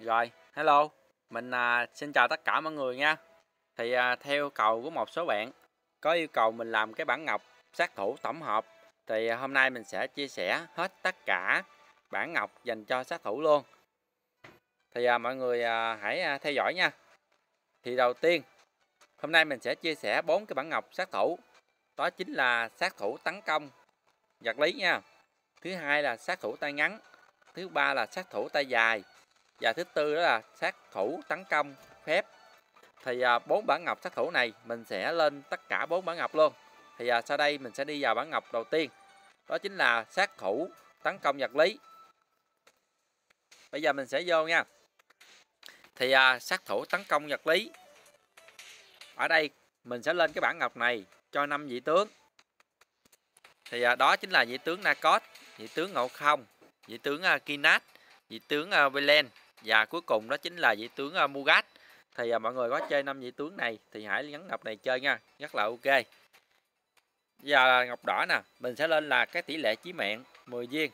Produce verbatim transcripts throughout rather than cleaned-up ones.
Rồi, hello, mình à, xin chào tất cả mọi người nha. Thì à, theo yêu cầu của một số bạn có yêu cầu mình làm cái bản ngọc sát thủ tổng hợp. Thì à, hôm nay mình sẽ chia sẻ hết tất cả bản ngọc dành cho sát thủ luôn. Thì à, mọi người à, hãy à, theo dõi nha. Thì đầu tiên, hôm nay mình sẽ chia sẻ bốn cái bản ngọc sát thủ. Đó chính là sát thủ tấn công vật lý nha. Thứ hai là sát thủ tay ngắn. Thứ ba là sát thủ tay dài. Và thứ tư đó là sát thủ tấn công phép. Thì à, bốn bản ngọc sát thủ này mình sẽ lên tất cả bốn bản ngọc luôn. Thì à, sau đây mình sẽ đi vào bản ngọc đầu tiên. Đó chính là sát thủ tấn công vật lý. Bây giờ mình sẽ vô nha. Thì à, sát thủ tấn công vật lý. Ở đây mình sẽ lên cái bản ngọc này cho năm vị tướng. Thì à, đó chính là vị tướng Narcos, vị tướng Ngộ Không, vị tướng uh, Kinat, vị tướng uh, Velen và cuối cùng đó chính là vị tướng uh, Mugat. Thì à, mọi người có chơi năm vị tướng này thì hãy gắn ngọc này chơi nha, rất là ok. Giờ là ngọc đỏ nè, mình sẽ lên là cái tỷ lệ chí mạng mười viên.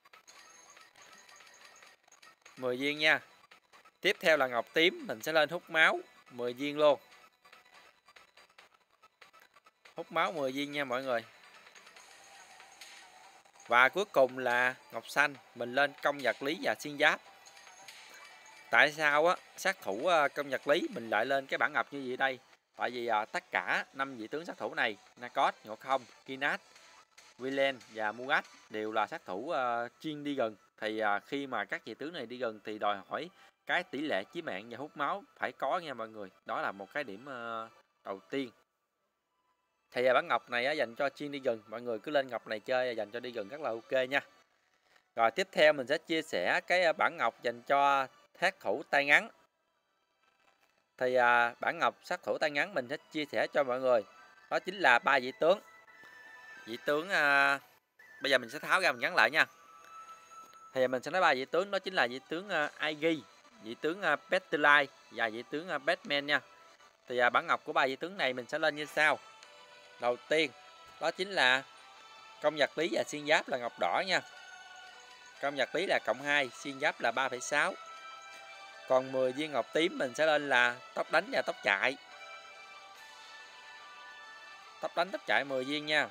mười viên nha. Tiếp theo là ngọc tím, mình sẽ lên hút máu mười viên luôn. Hút máu mười viên nha mọi người. Và cuối cùng là ngọc xanh, mình lên công vật lý và xuyên giáp. Tại sao á sát thủ công vật lý mình lại lên cái bản ngọc như vậy đây? Tại vì à, tất cả năm vị tướng sát thủ này, Narcos, Ngộ Không, Kinat, Villain và Mugat đều là sát thủ uh, chuyên đi gần. Thì uh, khi mà các vị tướng này đi gần thì đòi hỏi cái tỷ lệ chí mạng và hút máu phải có nha mọi người. Đó là một cái điểm uh, đầu tiên. Thì uh, bản ngọc này uh, dành cho chuyên đi gần, mọi người cứ lên ngọc này chơi uh, dành cho đi gần rất là ok nha. Rồi tiếp theo mình sẽ chia sẻ cái uh, bản ngọc dành cho sát thủ tay ngắn. Thì à, bản ngọc sát thủ tay ngắn mình sẽ chia sẻ cho mọi người. Đó chính là ba vị tướng. Vị tướng à, bây giờ mình sẽ tháo ra mình gắn lại nha. Thì mình sẽ nói ba vị tướng, đó chính là vị tướng à, Igi, vị tướng à, Petrolite và vị tướng à, Batman nha. Thì à, bản ngọc của ba vị tướng này mình sẽ lên như sau. Đầu tiên đó chính là công vật lý và xuyên giáp là ngọc đỏ nha. Công vật lý là cộng hai, xuyên giáp là ba phẩy sáu. Còn mười viên ngọc tím mình sẽ lên là tốc đánh và tốc chạy. Tốc đánh tốc chạy mười viên nha.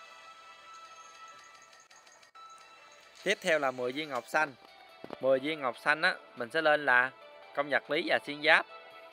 Tiếp theo là mười viên ngọc xanh. mười viên ngọc xanh á mình sẽ lên là công vật lý và xuyên giáp.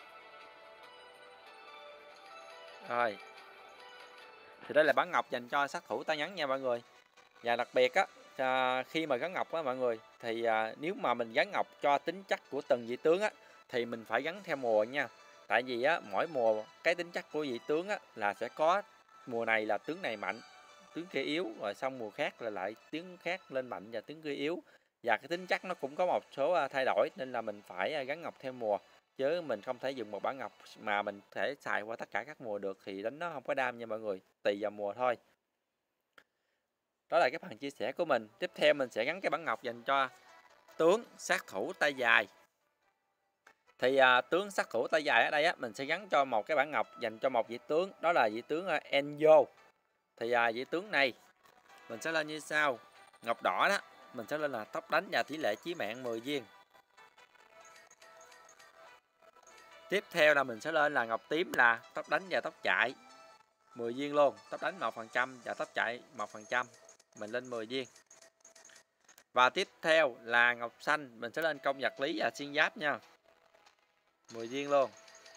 Rồi. Thì đây là bản ngọc dành cho sát thủ tay ngắn nha mọi người. Và đặc biệt á khi mà gắn ngọc á mọi người thì à, nếu mà mình gắn ngọc cho tính chất của từng vị tướng á thì mình phải gắn theo mùa nha. Tại vì á mỗi mùa cái tính chất của vị tướng á là sẽ có mùa này là tướng này mạnh, tướng kia yếu, rồi xong mùa khác là lại tướng khác lên mạnh và tướng kia yếu. Và cái tính chất nó cũng có một số thay đổi nên là mình phải gắn ngọc theo mùa, chứ mình không thể dùng một bản ngọc mà mình thể xài qua tất cả các mùa được thì đánh nó không có đam nha mọi người, tùy vào mùa thôi. Đó là cái phần chia sẻ của mình. Tiếp theo mình sẽ gắn cái bản ngọc dành cho tướng sát thủ tay dài. Thì à, tướng sát thủ tay dài ở đây á mình sẽ gắn cho một cái bản ngọc dành cho một vị tướng, đó là vị tướng uh, Enzo. Thì à, vị tướng này mình sẽ lên như sau. Ngọc đỏ đó mình sẽ lên là tốc đánh và tỷ lệ chí mạng mười viên. Tiếp theo là mình sẽ lên là ngọc tím là tốc đánh và tốc chạy mười viên luôn, tốc đánh một phần trăm và tốc chạy một phần trăm. Mình lên mười viên. Và tiếp theo là ngọc xanh, mình sẽ lên công vật lý và xuyên giáp nha. mười viên luôn.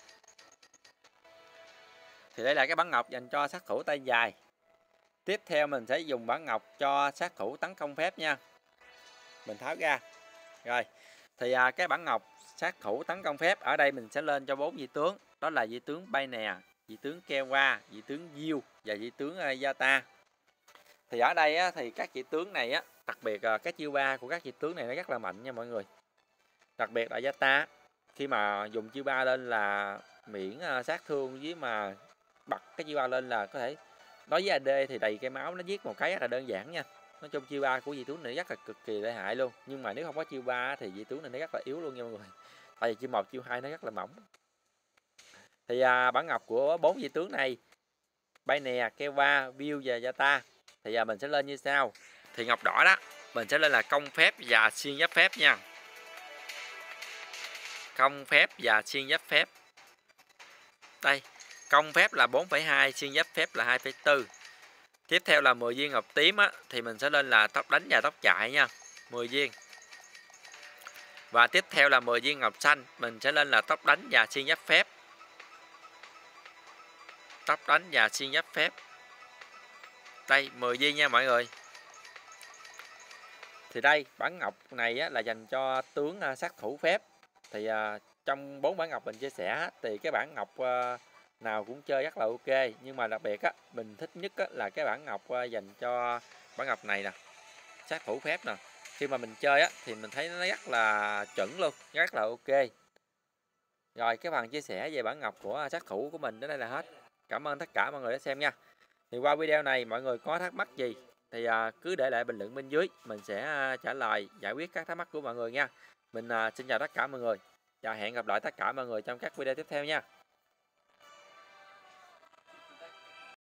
Thì đây là cái bản ngọc dành cho sát thủ tay dài. Tiếp theo mình sẽ dùng bản ngọc cho sát thủ tấn công phép nha. Mình tháo ra. Rồi. Thì à, cái bản ngọc sát thủ tấn công phép ở đây mình sẽ lên cho bốn vị tướng. Đó là vị tướng Bay nè, vị tướng Kewa, vị tướng Diêu và vị tướng uh, Yata. Thì ở đây á, thì các vị tướng này á, đặc biệt uh, cái chiêu ba của các vị tướng này nó rất là mạnh nha mọi người. Đặc biệt là Yata, khi mà dùng chiêu ba lên là miễn uh, sát thương, với mà bật cái chiêu ba lên là có thể, đối với a đê thì đầy cây máu, nó giết một cái rất là đơn giản nha. Nói chung chiêu ba của vị tướng này rất là cực kỳ lợi hại luôn. Nhưng mà nếu không có chiêu ba thì vị tướng này nó rất là yếu luôn nha mọi người. Tại vì chiêu một, chiêu hai nó rất là mỏng. Thì à, bản ngọc của bốn vị tướng này, Bay nè, Kewa, View và Yata, thì à, mình sẽ lên như sau. Thì ngọc đỏ đó mình sẽ lên là công phép và xuyên giáp phép nha. Công phép và xuyên giáp phép. Đây, công phép là bốn phẩy hai, xuyên giáp phép là hai phẩy bốn. Tiếp theo là mười viên ngọc tím á, thì mình sẽ lên là tóc đánh và tóc chạy nha. mười viên. Và tiếp theo là mười viên ngọc xanh, mình sẽ lên là tóc đánh và xuyên giáp phép. Tóc đánh và xuyên giáp phép. Đây, mười viên nha mọi người. Thì đây, bản ngọc này á, là dành cho tướng uh, sát thủ phép. Thì uh, trong bốn bản ngọc mình chia sẻ thì cái bản ngọc uh, nào cũng chơi rất là ok, nhưng mà đặc biệt á, mình thích nhất á, là cái bản ngọc uh, dành cho bản ngọc này nè, sát thủ phép nè. Khi mà mình chơi á, thì mình thấy nó rất là chuẩn luôn, rất là ok. Rồi cái phần chia sẻ về bản ngọc của sát thủ của mình đến đây là hết. Cảm ơn tất cả mọi người đã xem nha. Thì qua video này mọi người có thắc mắc gì thì à, cứ để lại bình luận bên dưới, mình sẽ à, trả lời giải quyết các thắc mắc của mọi người nha. Mình à, xin chào tất cả mọi người và hẹn gặp lại tất cả mọi người trong các video tiếp theo nha.